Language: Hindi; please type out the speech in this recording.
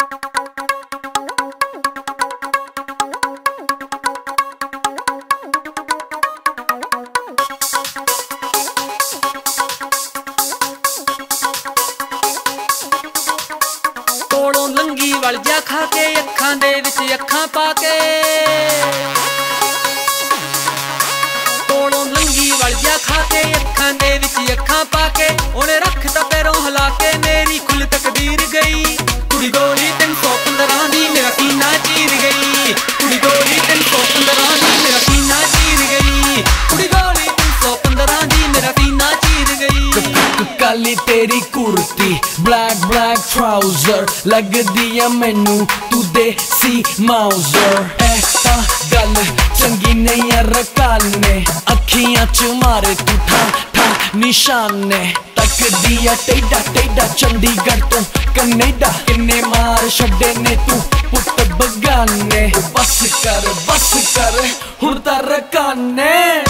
कोलों लंगी वल जा खा के अखां दे विच अखां पा के, कोलों लंगी वल जा खा के अखां दे विच अखां पा के, उन्हें रख ता पैरों हिला के मेरी खुल तकदीर गई। कुड़ी गोरी 315 दी मेरा सीना चीर गई, कुड़ी गोरी 315 दी मेरा सीना चीर गई, कुड़ी गोरी 315 दी मेरा सीना चीर गई। काली तेरी कुर्ती ब्लैक ब्लैक ट्राउजर लगदी है मैनू तू देसी माउजर। ऐसा गल चंगी नहीं है रकाने अखियां च मारे तू ठा ठा निशाने, तकदी है टेढ़ा टेढ़ा चंडीगढ़ तो कनेडा, किन्ने मार छड्डे ने तू पुत बगाने। बस कर हुण तां रकाने।